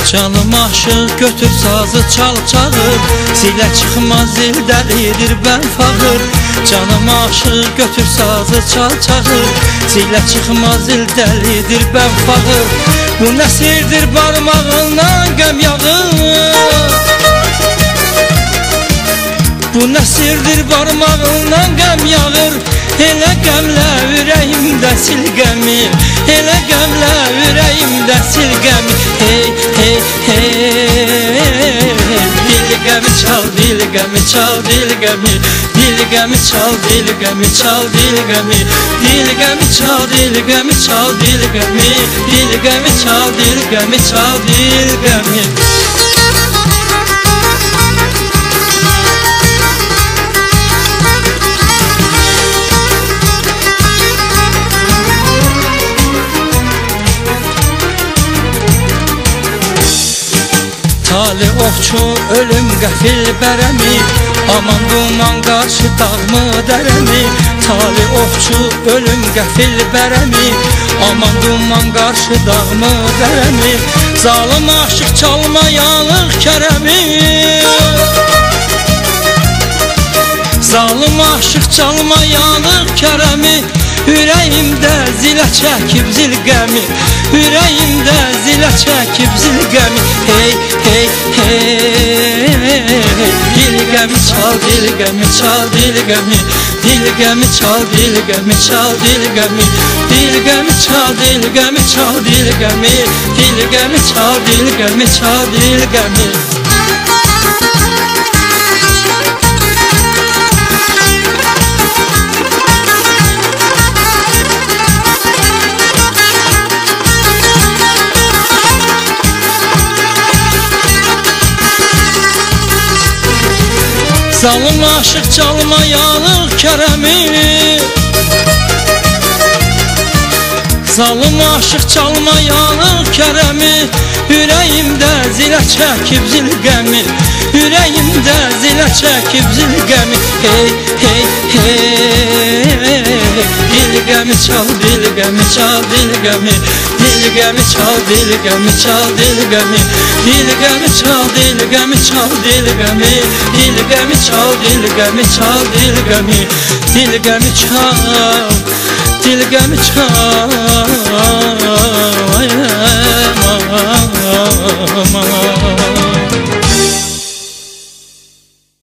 Canım aşık götür sazı çal çağır, zilə çıxmaz zil dəlidir bən fağır. Canım aşık götür sazı çal çağır, zilə çıxmaz zil dəlidir bən fağır. Bu nəsirdir barmağından qəm yağır, bu nəsirdir barmağından qəm yağır. Elə qəmlə ürəyimdə sil qəmi, elə qəmlə ürəyimdə sil qəmi. Hey, hey, hey, dil qəmi çal, dil qəmi çal, dil qəmi. Dil qəmi çal, dil qəmi çal, dil qəmi. Dil qəmi çal, dil qəmi çal, dil qəmi. Dil qəmi çal, dil qəmi çal, dil qəmi. Tali ovçu ölüm qəfil bərəmi, aman duman qarşı dağmı dərəmi. Tali ovçu ölüm qəfil bərəmi, aman duman qarşı dağmı dərəmi. Zalım aşıq çalma yanıq kərəmi, zalim aşıq çalma yanıq kərəmi. Ürəyimdə zilə çəkib zil qəmi, ürəyimdə zilə çəkib zil qəmi. Hey, hey, hey, dil qəmi çal, dil qəmi çal, dil qəmi. Dil qəmi çal, dil qəmi çal, dil qəmi. Dil qəmi çal, dil qəmi çal, dil qəmi. Dil qəmi çal, dil qəmi çal, dil qəmi. Zalim aşıq çalma yanıq kərəmi, zalim aşıq çalma yanıq kərəmi. Ürəyimdə zilə çəkib zil qəmi, ürəyimdə zilə çəkib zil qəmi. Hey, hey, hey, dil qəmi çal, dil qəmi çal, dil qəmi. Dil qəmi çal, dil qəmi çal, dil qəmi. Dil qəmi çal, dil qəmi çal, dil qəmi. Dil qəmi çal, dil qəmi çal, dil qəmi. Dil qəmi çal, dil qəmi çal.